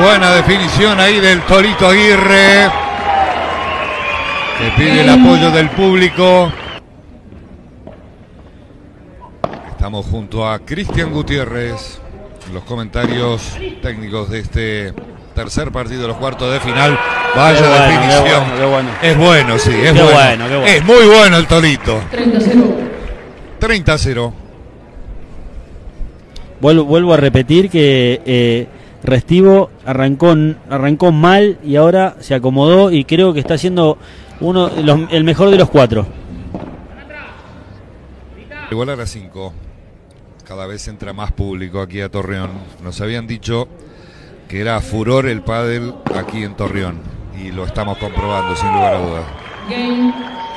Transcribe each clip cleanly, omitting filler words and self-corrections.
buena definición ahí del Tolito Aguirre, que pide el apoyo del público. Estamos junto a Cristian Gutiérrez en los comentarios técnicos de este tercer partido de los cuartos de final. Vaya definición. Qué bueno. Es bueno, sí, es Qué bueno. bueno, qué bueno. Es muy bueno el Tolito. 30-0. 30-0. Vuelvo a repetir que Restivo arrancó mal y ahora se acomodó y creo que está siendo el mejor de los cuatro. Igual a las 5. Cada vez entra más público aquí a Torreón. Nos habían dicho que era furor el pádel aquí en Torreón y lo estamos comprobando sin lugar a dudas. Game.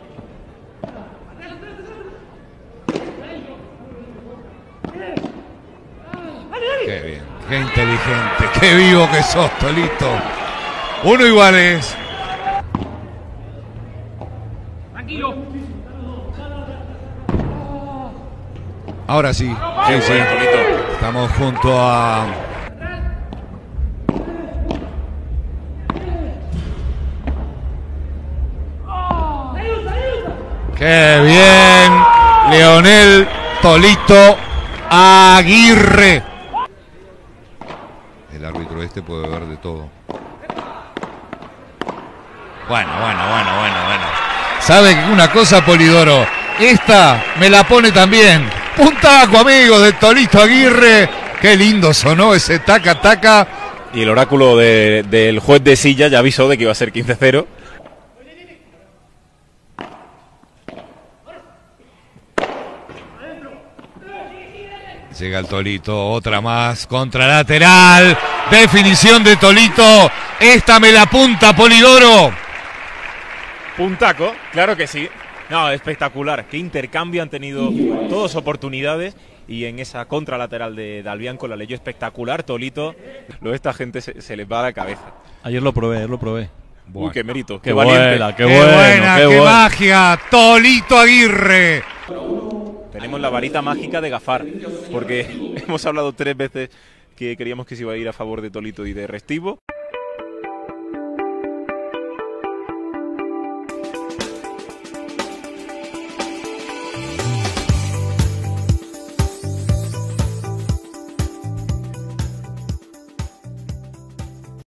Qué bien, qué inteligente, qué vivo que sos, Tolito. 1 iguales. Tranquilo. Ahora sí. Sí, sí. Estamos junto a... ¡Qué bien! Leonel Tolito Aguirre. El árbitro este puede ver de todo. Bueno. ¿Sabe una cosa, Polidoro? Esta me la pone también. Puntaco, amigos, de Tolito Aguirre. Qué lindo sonó ese taca-taca. Y el oráculo del juez de silla ya avisó de que iba a ser 15-0. Llega el Tolito, otra más, contralateral, definición de Tolito, esta me la apunta Polidoro. Puntaco, claro que sí. No, espectacular, qué intercambio han tenido todos oportunidades y en esa contralateral de Dalbianco la leyó espectacular. Tolito, esta gente se les va a la cabeza. Ayer lo probé. Uy, qué mérito, Qué valiente. buena, Qué magia, Tolito Aguirre. Tenemos la varita mágica de Gafar, porque hemos hablado 3 veces que queríamos que se iba a ir a favor de Tolito y de Restivo.